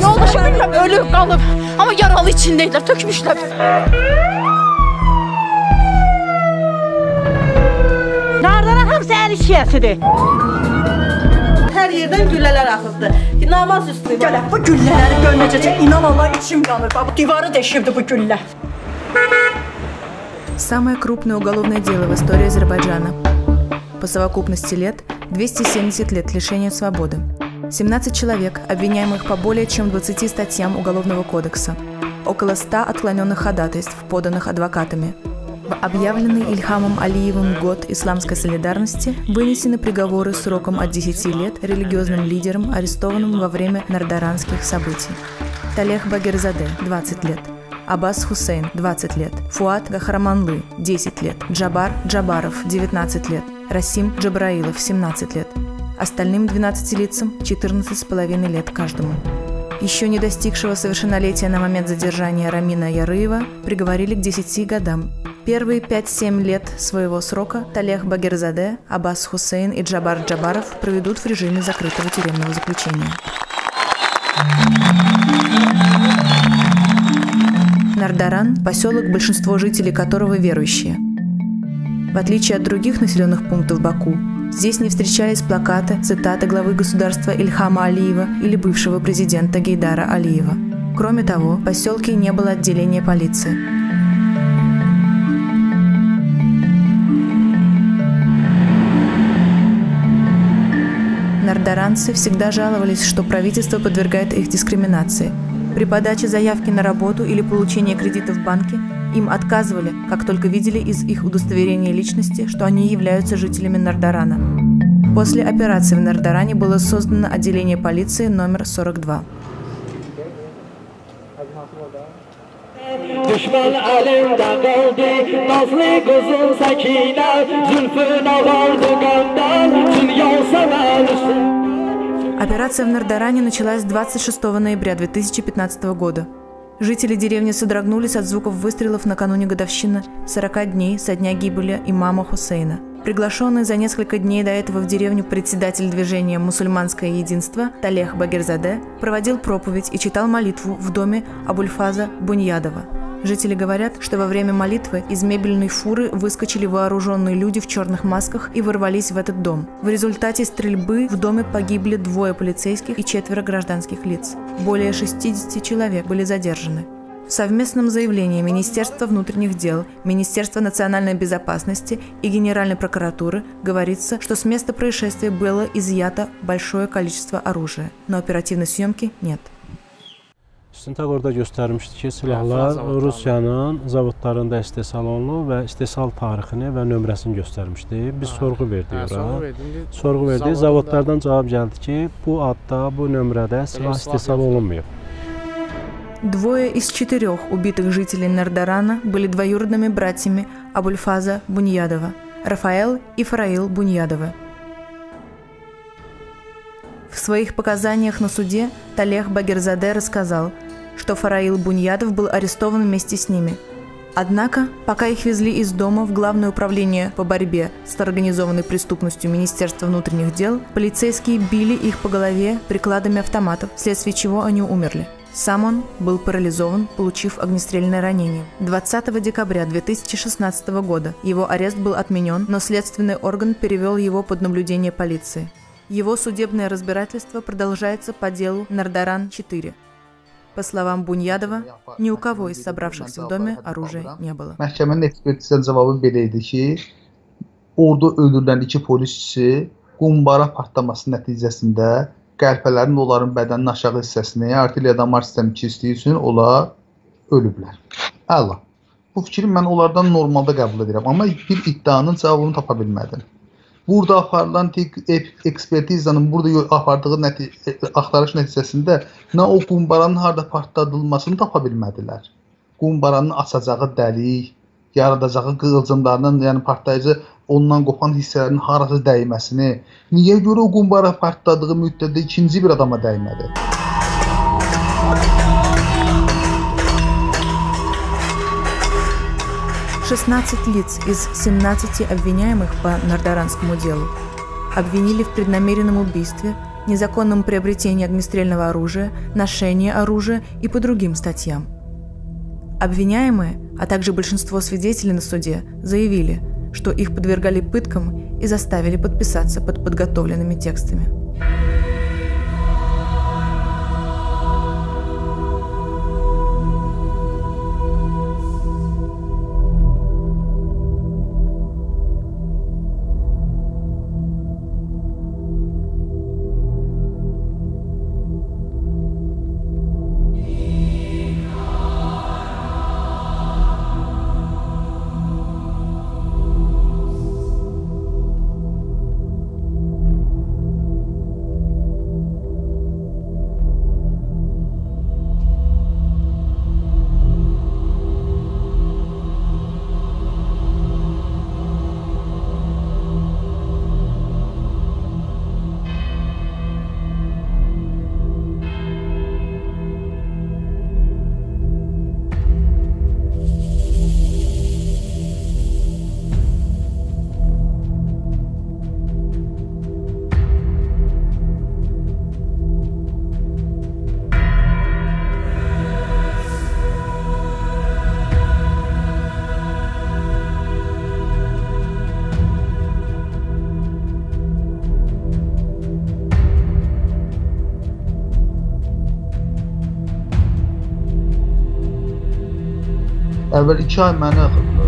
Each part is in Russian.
Yoldaşı bilmem ölüp qalıb, amma yaralı içindeydiler, tökmüşlər. Nardaran hamısı əl işiyəsidir. Hər yerdən güllələr axıbdı. Namaz üstü. Gələ bu güllələri görməcəcə inan Allah içim yanır. Bu divarı deşibdi bu güllə. Самое крупное уголовное дело в истории Азербайджана. По совокупности лет 270 лет лишения свободы. 17 человек, обвиняемых по более чем 20 статьям Уголовного кодекса. Около 100 отклоненных ходатайств, поданных адвокатами. В объявленный Ильхамом Алиевым год исламской солидарности вынесены приговоры сроком от 10 лет религиозным лидерам, арестованным во время нардаранских событий. Талех Багирзаде – 20 лет. Аббас Хусейн – 20 лет. Фуат Гахраманлы – 10 лет. Джабар Джабаров – 19 лет. Расим Джабраилов – 17 лет. Остальным 12 лицам – 14,5 лет каждому. Еще не достигшего совершеннолетия на момент задержания Рамина Ярыева приговорили к 10 годам. Первые 5-7 лет своего срока Талех Багирзаде, Аббас Хусейн и Джабар Джабаров проведут в режиме закрытого тюремного заключения. Нардаран – поселок, большинство жителей которого верующие. В отличие от других населенных пунктов Баку, здесь не встречались плакаты, цитаты главы государства Ильхама Алиева или бывшего президента Гейдара Алиева. Кроме того, в поселке не было отделения полиции. Нардаранцы всегда жаловались, что правительство подвергает их дискриминации. При подаче заявки на работу или получении кредита в банке им отказывали, как только видели из их удостоверения личности, что они являются жителями Нардарана. После операции в Нардаране было создано отделение полиции номер 42. Düşman əlimdə qaldı, nazlı qızıl səkinə, zülfün ağardı qəmdən, dünya səvəlisin. Операция в Нардаране началась 26 ноября 2015 года. Жители деревни содрогнулись от звуков выстрелов накануне годовщины 40 дней со дня гибели имама Хусейна. Приглашенный за несколько дней до этого в деревню председатель движения «Мусульманское единство» Талех Багирзаде проводил проповедь и читал молитву в доме Абульфаза Буньядова. Жители говорят, что во время молитвы из мебельной фуры выскочили вооруженные люди в черных масках и ворвались в этот дом. В результате стрельбы в доме погибли 2 полицейских и 4 гражданских лиц. Более 60 человек были задержаны. В совместном заявлении Министерства внутренних дел, Министерства национальной безопасности и Генеральной прокуратуры говорится, что с места происшествия было изъято большое количество оружия, но оперативной съемки нет. İstintaq orada göstərmişdi ki, silahlar Rusiyanın zavodlarında istehsal olunub və istehsal tarixini və nömrəsini göstərmişdi. Biz sorğu verdik ora. Sorğu verdik. Zavodlardan cavab gəldi ki, bu adda, bu nömrədə silah istehsal olunmuyor. 2 из 4 убитых жителей Нардарана были двоюродными братьями Абульфаза Буньядова – Рафаэл и Фараил Буньядовы. В своих показаниях на суде Талех Багирзаде рассказал, что Фараил Буньядов был арестован вместе с ними. Однако, пока их везли из дома в Главное управление по борьбе с организованной преступностью Министерства внутренних дел, полицейские били их по голове прикладами автоматов, вследствие чего они умерли. Сам он был парализован, получив огнестрельное ранение. 20 декабря 2016 года его арест был отменен, но следственный орган перевел его под наблюдение полиции. Его судебное разбирательство продолжается по делу Нардаран-4. По словам Буньядова, ни у кого из собравшихся в доме оружия не было. Məhkəmənin ekspertizə cavabı belə idi ki, orada öldürülən 2 polis işçisi qumbara partlaması nəticəsində qəlpələrin onların bədəninin aşağı hissəsini artilleriya damar sistemi keçdiyi üçün onlar ölüblər. Əla. Bu fikri mən onlardan normalda qəbul edirəm, amma bir iddianın cavabını tapa bilmədim. Burada aparılan ekspertizanın burada apardığı axtarış nəticəsində nə o qumbaranın harada partladılmasını tapa bilmədilər. Qumbaranın açacağı dəlik, yaradacağı qığılcımlarının, yəni partlayıcı ondan qopan hissələrin harası dəyməsini, niyə görə o qumbara partladığı müddətdə ikinci bir adama dəymədi? 16 лиц из 17 обвиняемых по Нардаранскому делу обвинили в преднамеренном убийстве, незаконному приобретению огнестрельного оружия, ношению оружия и по другим статьям. Обвиняемые, а также большинство свидетелей на суде заявили, что их подвергали пыткам и заставили подписаться под подготовленными текстами. Əvvəl 2 ay məni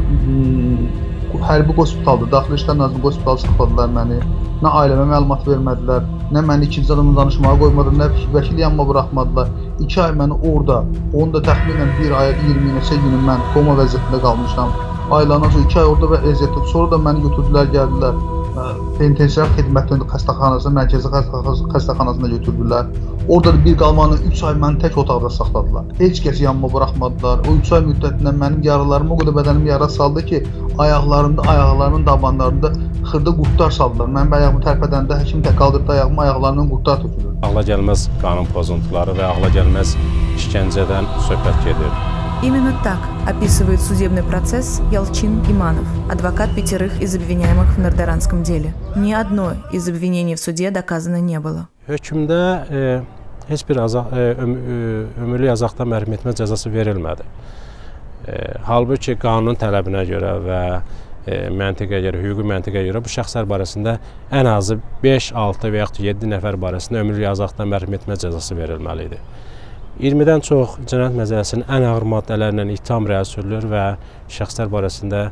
hərbi hospitalda, Daxili İşlər Nazirliyi hospitalı saxladılar məni. Nə ailəmə məlumat vermədilər, nə məni ikinci adamla danışmağa qoymadılar, nə vəkil yanıma buraxmadılar. 2 ay məni orada, onu da təxminən 1 aya 20 neçə günüm mən koma vəziyyətində qalmışam. Aylardan sonra 2 ay orada və əziyyətdə. Sonra da məni götürdülər, gəldilər. Penitensiar xidmətinin xəstəxanasına, mərkəzi xəstəxanasına götürdülər. Orada da bir qalmanı 3 ay məni tək otaqda saxladılar. Heç kəs yanıma buraxmadılar. O 3 ay müddətində mənim yaralarım o qədər bədənim yara saldı ki, ayaqlarımın dabanlarında xırda qurtlar saldılar. Mənim ayağımı tərpədəndə həkim tək qaldırdı ayağımı, ayaqlarından qurtlar tökülür. Ağla gəlməz qanun pozuntuları və ağla gəlməz işgəncədən söhbət gedir. Именно так описывает судебный процесс Ялчин Иманов, адвокат 5 из обвиняемых в Нардаранском деле. Ни одно из обвинений в суде доказано не было. Hökmdə heç bir ömürlük azadlıqdan məhrum etmə cəzası verilmədi. Halbuki qanun tələbinə görə və məntiqə görə, hüquqi məntiqə görə bu şəxslər barəsində ən azı 5, 6 və yaxud 7 nəfər barəsində ömürlük azadlıqdan məhrum etmə cəzası verilməli idi. 20-dən çox Cinayət Məcəlləsinin ən ağır maddelərlə ittiham rəyə sürülür və şəxslər barəsində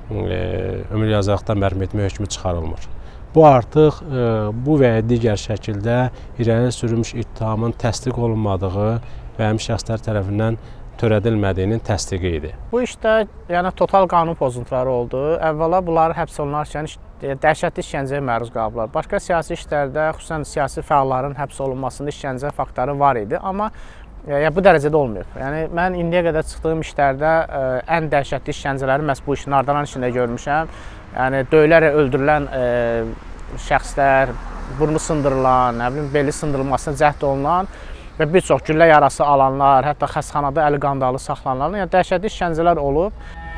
ömürlük azadlıqdan məhrum etmə hökmü çıxarılmır. Bu artıq bu və ya digər şəkildə irəli sürülmüş ittihamın təsdiq olunmadığı və həmin şəxslər tərəfindən törədilmədiyinin təsdiqi idi. Bu işdə yəni total qanun pozuntuları oldu. Əvvəla bunları həbs olunarkən dəhşətli işgəncəyə məruz qalıblar. Başqa siyasi işlərdə, xüsusən siyasi fəalların həbs olunmasında işgəncə faktoru var idi, amma bu dərəcədə olmayıb. Yəni mən indiyə qədər çıxdığım işlərdə ən dəhşətli işgəncələri məhz bu işin Nardaran işində görmüşəm. Yəni döyülərək öldürülən şəxslər, burnu sındırılan, nə bilim beli sındırılmasına cəhd olunan və bir çox güllə yarası alanlar, hətta xəstəxanada əli qandalı saxlananlar, yəni dəhşətli işgəncələr olub.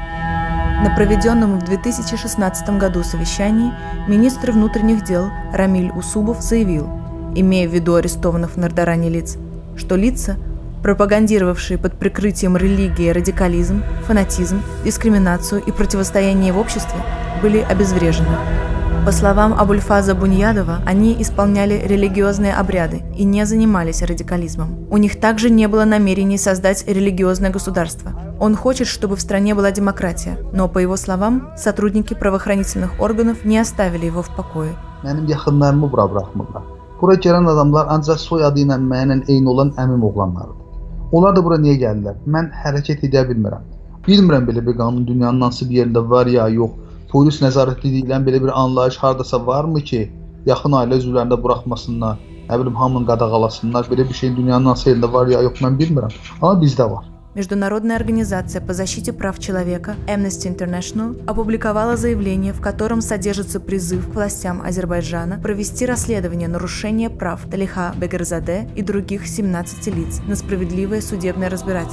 На проведенном в 2016 году совещании министр внутренних дел Рамиль Усубов заявил, имея в виду арестованных в Нардаране лиц, что лица, пропагандировавшие под прикрытием религии радикализм, фанатизм, дискриминацию и противостояние в обществе, были обезврежены. По словам Абульфаза Буньядова, они исполняли религиозные обряды и не занимались радикализмом. У них также не было намерений создать религиозное государство. Он хочет, чтобы в стране была демократия, но, по его словам, сотрудники правоохранительных органов не оставили его в покое. Mənim yaxınlarımı bura buraxmırlar. Bura gələn adamlar ancaq soyadı ilə mənimlə eyni olan əmim oğlanlarıdır. Onlar da bura niyə gəlirlər? Mən hərəkət edə bilmirəm. Bilmirəm belə bir qanun dünyanın hansı bir yerində var ya yox. Polis nəzarəti deyilən belə bir anlayış hardasa varmı ki, yaxın ailə üzvlərində buraxmasınlar, nə bilim hamını qadağalasınlar. Belə bir şeyin dünyanın hansı yerində var ya yox, mən bilmirəm. Amma bizdə var. Международная организация по защите прав человека Amnesty International опубликовала заявление, в котором содержится призыв к властям Азербайджана провести расследование нарушения прав Талиха Бегерзаде и других 17 лиц на справедливое судебное разбирательство.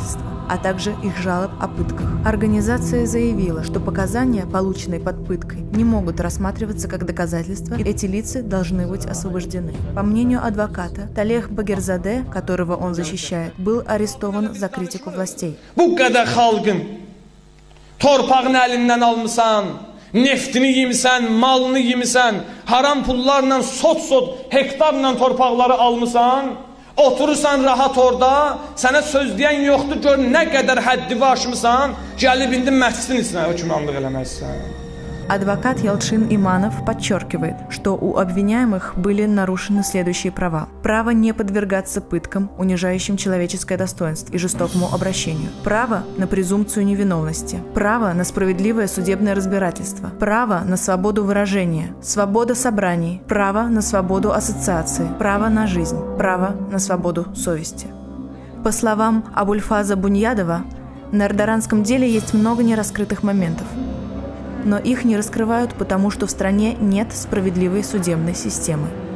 а также их жалоб о пытках. Организация заявила, что показания, полученные под пыткой, не могут рассматриваться как доказательства, и эти лица должны быть освобождены. По мнению адвоката, Талех Багерзаде, которого он защищает, был арестован за критику властей. Bu qədər xalqın torpağını əlindən almısan, neftini yemisən, malını yemisən, haram pullarla sot hektarla torpaqları almısan, oturursan rahat orada, sənə söz deyən yoxdur, gör nə qədər həddini aşmısan, gəlib indi məhsin içinə hökmranlıq eləməzsən. Адвокат Ялчин Иманов подчеркивает, что у обвиняемых были нарушены следующие права. Право не подвергаться пыткам, унижающим человеческое достоинство и жестокому обращению. Право на презумпцию невиновности. Право на справедливое судебное разбирательство. Право на свободу выражения. Свобода собраний. Право на свободу ассоциации. Право на жизнь. Право на свободу совести. По словам Абульфаза Буньядова, на эрдоранском деле есть много нераскрытых моментов. Но их не раскрывают, потому что в стране нет справедливой судебной системы.